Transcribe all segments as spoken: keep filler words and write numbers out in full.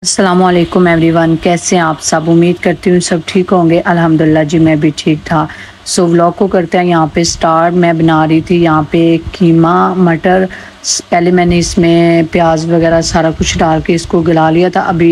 अस्सलामुअलैकुम एवरीवन, कैसे हैं आप सब। उम्मीद करती हूँ सब ठीक होंगे। अल्हम्दुलिल्लाह जी, मैं भी ठीक था। सो व्लॉग को करते हैं यहाँ पे स्टार्ट। मैं बना रही थी यहाँ पे कीमा मटर। पहले मैंने इसमें प्याज वगैरह सारा कुछ डाल के इसको गला लिया था। अभी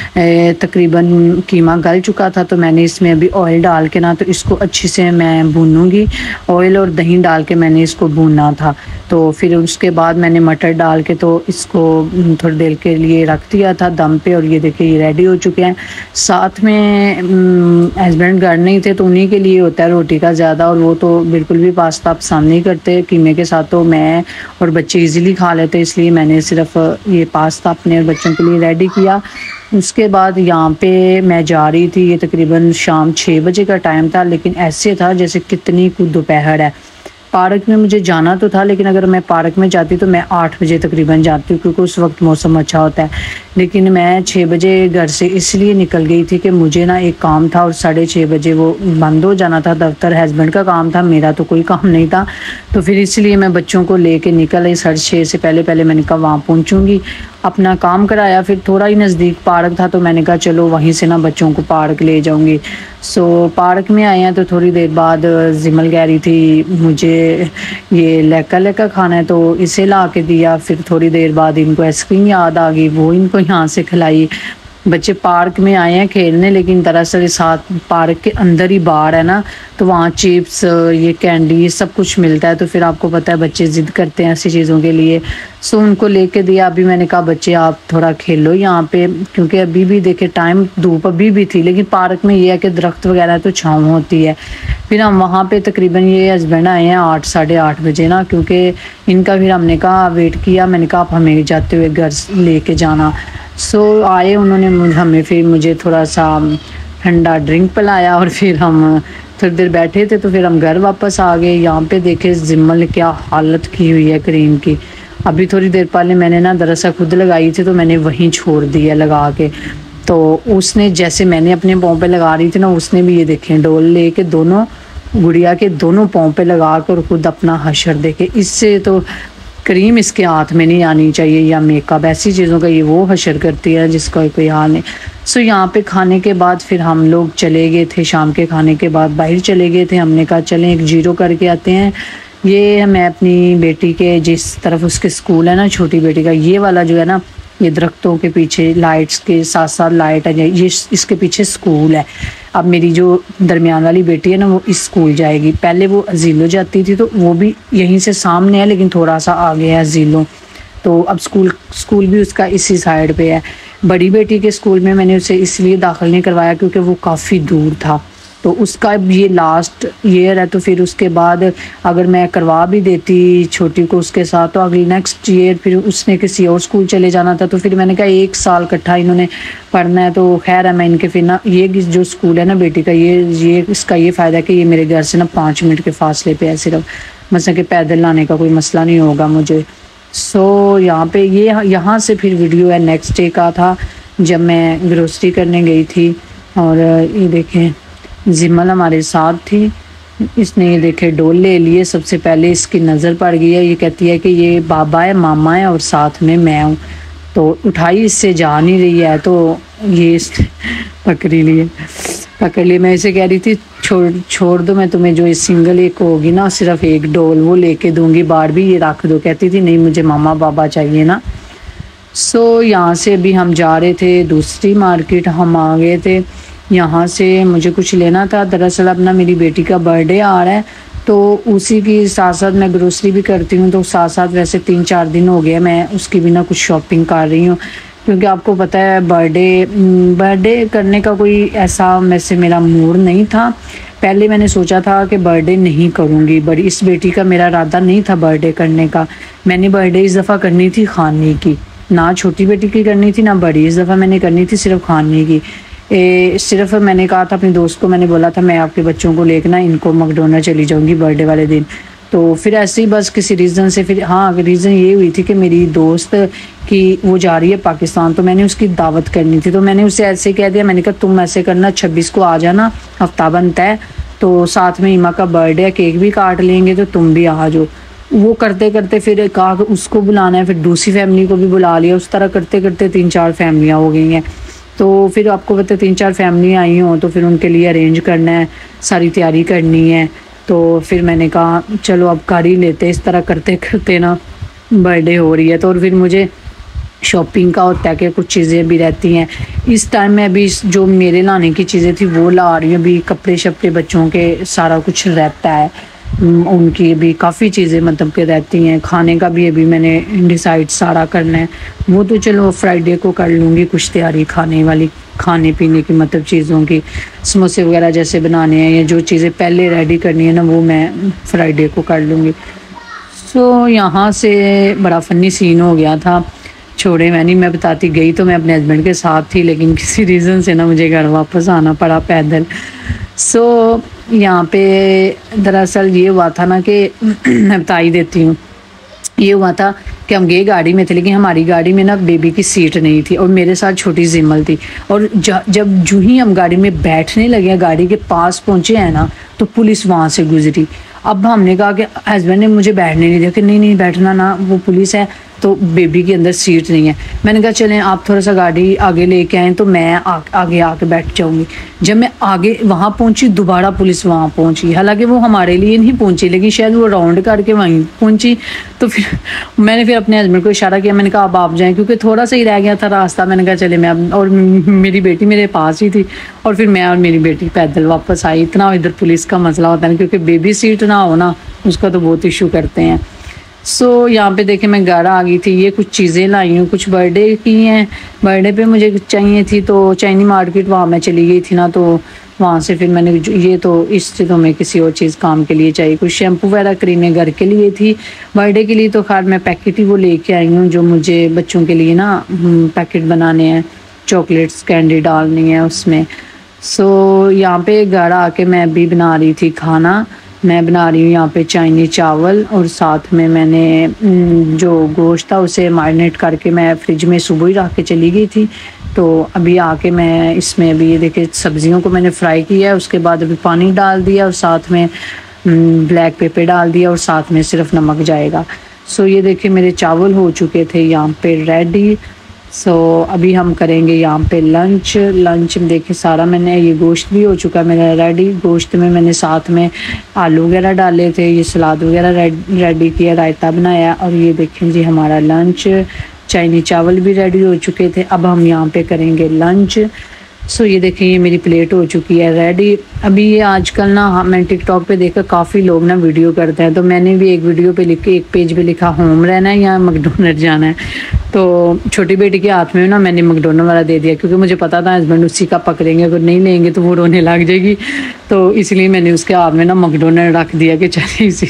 तकरीबन कीमा गल चुका था, तो मैंने इसमें अभी ऑयल डाल के ना तो इसको अच्छे से मैं भूनूंगी। ऑयल और दही डाल के मैंने इसको भूनना था। तो फिर उसके बाद मैंने मटर डाल के तो इसको थोड़ी देर के लिए रख दिया था दम पे। और ये देखिए ये रेडी हो चुके हैं। साथ में हस्बैंड घर नहीं थे, तो उन्हीं के लिए होता है रोटी का ज़्यादा, और वो तो बिल्कुल भी पास्ता पसंद नहीं करते कीमे के साथ। तो मैं और बच्चे इजीली खा लेते, इसलिए मैंने सिर्फ ये पास्ता अपने बच्चों के लिए रेडी किया। उसके बाद यहाँ पे मैं जा रही थी। ये तकरीबन शाम छः बजे का टाइम था, लेकिन ऐसे था जैसे कितनी कुछ दोपहर है। पार्क में मुझे जाना तो था, लेकिन अगर मैं पार्क में जाती तो मैं आठ बजे तकरीबन जाती हूँ, क्योंकि उस वक्त मौसम अच्छा होता है। लेकिन मैं छः बजे घर से इसलिए निकल गई थी कि मुझे ना एक काम था, और साढ़े छः बजे वो बंद हो जाना था दफ्तर। हस्बैंड का काम था, मेरा तो कोई काम नहीं था। तो फिर इसलिए मैं बच्चों को लेके निकल आई। साढ़े छः से पहले पहले मैंने कहा वहाँ पहुँचूँगी। अपना काम कराया, फिर थोड़ा ही नज़दीक पार्क था, तो मैंने कहा चलो वहीं से ना बच्चों को पार्क ले जाऊँगी। सो पार्क में आए हैं, तो थोड़ी देर बाद जिमल कह रही थी मुझे ये लेका लेका खाना है, तो इसे ला के दिया। फिर थोड़ी देर बाद इनको आइसक्रीम याद आ गई, वो इनको यहाँ से खिलाई। बच्चे पार्क में आए हैं खेलने, लेकिन दरअसल साथ पार्क के अंदर ही बार है ना, तो वहाँ चिप्स ये कैंडी ये सब कुछ मिलता है। तो फिर आपको पता है बच्चे ज़िद करते हैं ऐसी चीज़ों के लिए। सो उनको लेके दिया। अभी मैंने कहा बच्चे आप थोड़ा खेलो यहाँ पे, क्योंकि अभी भी देखे टाइम धूप अभी भी थी, लेकिन पार्क में ये है कि दरख्त वगैरह तो छाँव होती है। फिर हम वहाँ पे तकरीबन ये हस्बैंड आए हैं आठ साढ़े आठ बजे ना, क्योंकि इनका फिर हमने कहा वेट किया। मैंने कहा आप हमें जाते हुए घर लेके जाना। सो so, आए उन्होंने हमें फिर मुझे थोड़ा सा ठंडा ड्रिंक पिलाया, और फिर हम थोड़ी देर बैठे थे, तो फिर हम घर वापस आ गए। यहाँ पे देखे जिम्मल ने क्या हालत की हुई है क्रीम की। अभी थोड़ी देर पहले मैंने ना दरअसल खुद लगाई थी, तो मैंने वहीं छोड़ दी है लगा के। तो उसने जैसे मैंने अपने पाँव पे लगा रही थी ना, उसने भी ये देखें डोल ले के दोनों गुड़िया के दोनों पाँव पे लगा कर खुद अपना हशर देखे। इससे तो क्रीम इसके हाथ में नहीं आनी चाहिए, या मेकअप ऐसी चीज़ों का ये वो हशर करती है जिसका कोई हाल नहीं। सो यहाँ पे खाने के बाद फिर हम लोग चले गए थे। शाम के खाने के बाद बाहर चले गए थे। हमने कहा चलें एक जीरो करके आते हैं। ये मैं अपनी बेटी के जिस तरफ उसके स्कूल है ना, छोटी बेटी का, ये वाला जो है ना, ये दरख्तों के पीछे लाइट्स के साथ साथ लाइट है, ये इसके पीछे स्कूल है। अब मेरी जो दरमियान वाली बेटी है ना, वो इस स्कूल जाएगी। पहले वो अजीलो जाती थी, तो वो भी यहीं से सामने है, लेकिन थोड़ा सा आगे है अजीलो। तो अब स्कूल स्कूल भी उसका इसी साइड पे है। बड़ी बेटी के स्कूल में मैंने उसे इसलिए दाखिल नहीं करवाया क्योंकि वो काफ़ी दूर था। तो उसका ये लास्ट ईयर है, तो फिर उसके बाद अगर मैं करवा भी देती छोटी को उसके साथ, तो अगली नेक्स्ट ईयर फिर उसने किसी और स्कूल चले जाना था। तो फिर मैंने कहा एक साल इकट्ठा इन्होंने पढ़ना है, तो खैर है मैं इनके फिर ना ये जो स्कूल है ना बेटी का, ये ये इसका ये फ़ायदा है कि ये मेरे घर से ना पाँच मिनट के फासले पे है सिर्फ, मतलब कि पैदल लाने का कोई मसला नहीं होगा मुझे। सो यहाँ पे ये यहाँ से फिर वीडियो है नेक्स्ट डे का था, जब मैं ग्रोसरी करने गई थी। और ये देखें जिमल हमारे साथ थी। इसने ये देखे डोल ले लिए। सबसे पहले इसकी नज़र पड़ गई है, ये कहती है कि ये बाबा है, मामा है और साथ में मैं हूँ। तो उठाई, इससे जा नहीं रही है, तो ये पकड़ी लिए पकड़ लिए। मैं इसे कह रही थी छोड़ छोड़ दो, मैं तुम्हें जो सिंगल एक होगी ना, सिर्फ एक डोल वो लेके दूंगी, बार भी ये रख दो। कहती थी नहीं मुझे मामा बाबा चाहिए ना। सो यहाँ से अभी हम जा रहे थे दूसरी मार्केट। हम आ गए थे यहाँ से, मुझे कुछ लेना था। दरअसल अपना मेरी बेटी का बर्थडे आ रहा है, तो उसी की साथ साथ मैं ग्रोसरी भी करती हूँ। तो साथ साथ वैसे तीन चार दिन हो गए मैं उसकी भी ना कुछ शॉपिंग कर रही हूँ, क्योंकि आपको पता है बर्थडे बर्थडे करने का कोई ऐसा वैसे मेरा मूड नहीं था। पहले मैंने सोचा था कि बर्थडे नहीं करूँगी, बड़ी इस बेटी का मेरा इरादा नहीं था बर्थडे करने का। मैंने बर्थडे इस दफ़ा करनी थी खाने की, ना छोटी बेटी की करनी थी ना बड़ी। इस दफ़ा मैंने करनी थी सिर्फ खाने की। ए, सिर्फ मैंने कहा था अपने दोस्त को, मैंने बोला था मैं आपके बच्चों को लेकर ना इनको मैकडॉनल्ड चली जाऊंगी बर्थडे वाले दिन। तो फिर ऐसे ही बस किसी रीज़न से फिर हाँ रीज़न ये हुई थी कि मेरी दोस्त की वो जा रही है पाकिस्तान, तो मैंने उसकी दावत करनी थी। तो मैंने उसे ऐसे कह दिया, मैंने कहा तुम ऐसे करना छब्बीस को आ जाना, हफ्ता बनता है, तो साथ में ईमा का बर्थडे है, केक भी काट लेंगे, तो तुम भी आ जाओ। वो करते करते फिर कहा उसको बुलाना है, फिर दूसरी फैमिली को भी बुला लिया। उस तरह करते करते तीन चार फैमिलियाँ हो गई हैं। तो फिर आपको पता तीन चार फैमिली आई हों तो फिर उनके लिए अरेंज करना है, सारी तैयारी करनी है। तो फिर मैंने कहा चलो अब कर ही लेते। इस तरह करते करते ना बर्थडे हो रही है, तो और फिर मुझे शॉपिंग का होता है कि कुछ चीज़ें भी रहती हैं। इस टाइम में अभी जो मेरे लाने की चीज़ें थी वो ला रही हूँ। अभी कपड़े शपड़े बच्चों के सारा कुछ रहता है, उनकी भी काफ़ी चीज़ें मतलब के रहती हैं। खाने का भी अभी मैंने डिसाइड सारा करना है, वो तो चलो फ्राइडे को कर लूँगी कुछ तैयारी खाने वाली, खाने पीने की मतलब चीज़ों की, समोसे वगैरह जैसे बनाने हैं या जो चीज़ें पहले रेडी करनी है ना वो मैं फ्राइडे को कर लूँगी। सो यहाँ से बड़ा फ़नी सीन हो गया था, छोड़े मैं नहीं, मैं बताती गई तो मैं अपने हस्बैंड के साथ थी, लेकिन किसी रीज़न से ना मुझे घर वापस आना पड़ा पैदल। सो यहाँ पे दरअसल ये हुआ था ना कि मैं बता ही देती हूँ। ये हुआ था कि हम गए गाड़ी में थे, लेकिन हमारी गाड़ी में ना बेबी की सीट नहीं थी और मेरे साथ छोटी जिमल थी। और जब जूँ ही हम गाड़ी में बैठने लगे, गाड़ी के पास पहुँचे हैं ना, तो पुलिस वहाँ से गुजरी। अब हमने कहा कि हस्बैंड ने मुझे बैठने नहीं दिया कि नहीं नहीं बैठना ना, वो पुलिस है तो बेबी के अंदर सीट नहीं है। मैंने कहा चलें आप थोड़ा सा गाड़ी आगे लेके आएँ तो मैं आ, आगे आके बैठ जाऊँगी। जब मैं आगे वहाँ पहुँची दोबारा पुलिस वहाँ पहुँची, हालांकि वो हमारे लिए नहीं पहुँची लेकिन शायद वो राउंड करके वहीं पहुँची। तो फिर मैंने फिर अपने हस्बैंड को इशारा किया, मैंने कहा अब आप जाएँ, क्योंकि थोड़ा सा ही रह गया था रास्ता। मैंने कहा चले मैं अब, और मेरी बेटी मेरे पास ही थी और फिर मैं और मेरी बेटी पैदल वापस आई। इतना इधर पुलिस का मसला होता है क्योंकि बेबी सीट ना हो ना उसका तो बहुत इशू करते हैं। सो so, यहाँ पे देखे मैं घर आ गई थी, ये कुछ चीज़ें लाई हूँ, कुछ बर्थडे की हैं, बर्थडे पे मुझे चाहिए थी। तो चाइनी मार्केट वहाँ मैं चली गई थी ना, तो वहाँ से फिर मैंने ये तो इससे तो मैं किसी और चीज़ काम के लिए चाहिए, कुछ शैम्पू वगैरह क्रीमें घर के लिए थी। बर्थडे के लिए तो खैर मैं पैकेट ही वो लेके आई हूँ जो मुझे बच्चों के लिए ना पैकेट बनाने हैं, चॉकलेट्स कैंडी डालनी है उसमें। सो so, यहाँ पे घर आके मैं भी बना रही थी खाना। मैं बना रही हूँ यहाँ पे चाइनीज चावल और साथ में मैंने जो गोश्त था उसे मैरिनेट करके मैं फ्रिज में सुबह ही रख के चली गई थी। तो अभी आके मैं इसमें अभी ये देखिए सब्जियों को मैंने फ्राई किया है, उसके बाद अभी पानी डाल दिया और साथ में ब्लैक पेपर डाल दिया और साथ में सिर्फ नमक जाएगा। सो ये देखिए मेरे चावल हो चुके थे यहाँ पे रेडी। सो so, अभी हम करेंगे यहाँ पे लंच। लंच में देखिए सारा मैंने ये गोश्त भी हो चुका है मेरा रेडी। गोश्त में मैंने साथ में आलू वगैरह डाले थे, ये सलाद वगैरह रेडी किया, रायता बनाया। और ये देखें जी हमारा लंच, चाइनीज चावल भी रेडी हो चुके थे। अब हम यहाँ पे करेंगे लंच। सो so, ये देखें ये मेरी प्लेट हो चुकी है रेडी। अभी ये आजकल ना हाँ मैं टिकटॉक पे देखकर काफ़ी लोग ना वीडियो करते हैं, तो मैंने भी एक वीडियो पे लिख के एक पेज पे लिखा होम रहना है या मैकडोनल्ड जाना है। तो छोटी बेटी के हाथ में ना मैंने मैकडोनल्ड वाला दे दिया, क्योंकि मुझे पता था हस्बैंड उसी का पकड़ेंगे, अगर नहीं लेंगे तो वो रोने लग जाएगी। तो इसलिए मैंने उसके हाथ में ना मैकडोनल्ड रख दिया कि चलिए इसी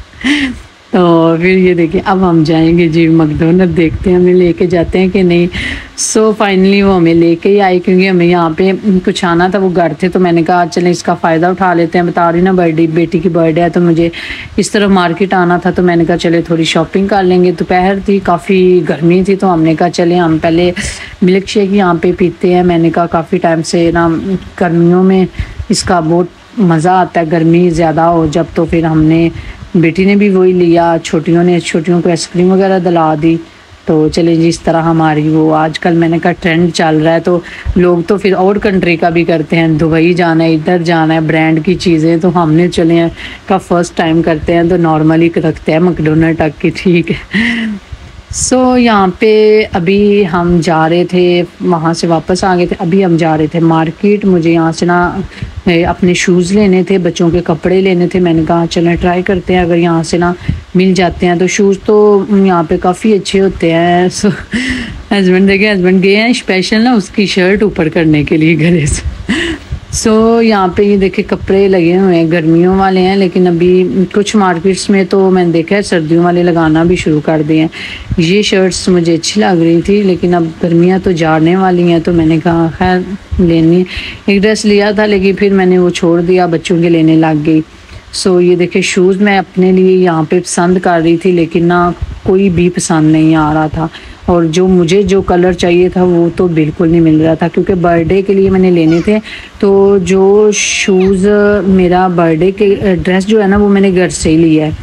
तो फिर ये देखिए अब हम जाएंगे जी मैकडोनल्ड, देखते हैं हमें लेके जाते हैं कि नहीं। सो so, फाइनली वो हमें लेके ही आई, क्योंकि हमें यहाँ पे कुछ आना था, वो घर थे। तो मैंने कहा चलें इसका फ़ायदा उठा लेते हैं, बता रही ना बर्थडे बेटी की बर्थडे है तो मुझे इस तरफ मार्केट आना था। तो मैंने कहा चले थोड़ी शॉपिंग कर लेंगे। दोपहर थी, काफ़ी गर्मी थी, तो हमने कहा चले हम पहले मिल्क शेक यहाँ पर पीते हैं। मैंने कहा काफ़ी टाइम से ना गर्मियों में इसका बहुत मज़ा आता है, गर्मी ज़्यादा हो जब, तो फिर हमने बेटी ने भी वही लिया, छोटियों ने छोटियों को आइसक्रीम वगैरह दिला दी। तो चले जी इस तरह हमारी वो आजकल मैंने कहा ट्रेंड चल रहा है, तो लोग तो फिर और कंट्री का भी करते हैं, दुबई जाना है, इधर जाना है, ब्रांड की चीज़ें। तो हमने चले का फर्स्ट टाइम करते हैं तो नॉर्मली रखते हैं मैकडोनल्ड तक की, ठीक है। सो so, यहाँ पे अभी हम जा रहे थे, वहाँ से वापस आ गए थे। अभी हम जा रहे थे मार्केट, मुझे यहाँ से ना अपने शूज़ लेने थे, बच्चों के कपड़े लेने थे। मैंने कहा चलें ट्राई करते हैं अगर यहाँ से ना मिल जाते हैं तो। शूज़ तो यहाँ पे काफ़ी अच्छे होते हैं। सो हस्बैंड देखे हस्बैंड गए हैं स्पेशल ना उसकी शर्ट ऊपर करने के लिए घरे से। सो so, यहाँ पे ये देखे कपड़े लगे हुए हैं, गर्मियों वाले हैं, लेकिन अभी कुछ मार्केट्स में तो मैंने देखा है सर्दियों वाले लगाना भी शुरू कर दिए हैं। ये शर्ट्स मुझे अच्छी लग रही थी, लेकिन अब गर्मियाँ तो जाने वाली हैं तो मैंने कहा खैर लेनी है। एक ड्रेस लिया था लेकिन फिर मैंने वो छोड़ दिया, बच्चों के लेने लग गई। सो so, ये देखे शूज़ मैं अपने लिए यहाँ पे पसंद कर रही थी, लेकिन ना कोई भी पसंद नहीं आ रहा था, और जो मुझे जो कलर चाहिए था वो तो बिल्कुल नहीं मिल रहा था, क्योंकि बर्थडे के लिए मैंने लेने थे। तो जो शूज़ मेरा बर्थडे के ड्रेस जो है ना वो मैंने घर से ही लिया है,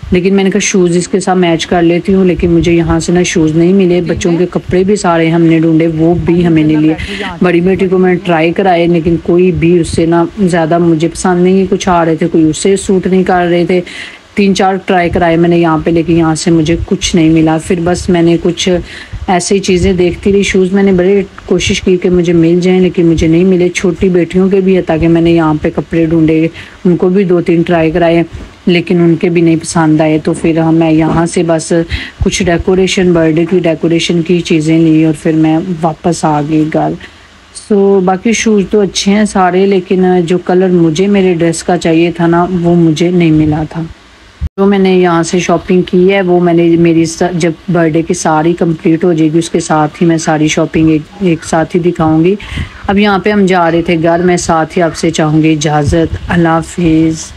लेकिन मैंने कहा शूज़ इसके साथ मैच कर लेती हूँ, लेकिन मुझे यहाँ से ना शूज़ नहीं मिले। बच्चों के कपड़े भी सारे हमने ढूंढे, वो भी हमें नहीं लिए। बड़ी बेटी को मैंने ट्राई कराए, लेकिन कोई भी उससे ना ज़्यादा मुझे पसंद नहीं कुछ आ रहे थे, कोई उससे सूट नहीं कर रहे थे। तीन चार ट्राई कराए मैंने यहाँ पे, लेकिन यहाँ से मुझे कुछ नहीं मिला। फिर बस मैंने कुछ ऐसी ही चीज़ें देखती रही। शूज़ मैंने बड़ी कोशिश की कि मुझे मिल जाएं, लेकिन मुझे नहीं मिले। छोटी बेटियों के भी है, ताकि मैंने यहाँ पे कपड़े ढूंढे, उनको भी दो तीन ट्राई कराए, लेकिन उनके भी नहीं पसंद आए। तो फिर हम मैं यहाँ से बस कुछ डेकोरेशन, बर्थडे की डेकोरेशन की चीज़ें ली और फिर मैं वापस आ गई घर। सो बाकी शूज़ तो अच्छे हैं सारे, लेकिन जो कलर मुझे मेरे ड्रेस का चाहिए था ना, वो मुझे नहीं मिला था। जो मैंने यहाँ से शॉपिंग की है वो मैंने मेरी जब बर्थडे की सारी कंप्लीट हो जाएगी उसके साथ ही मैं सारी शॉपिंग एक, एक साथ ही दिखाऊंगी। अब यहाँ पे हम जा रहे थे घर, मैं साथ ही आपसे चाहूँगी इजाज़त। अल्लाह हाफिज़।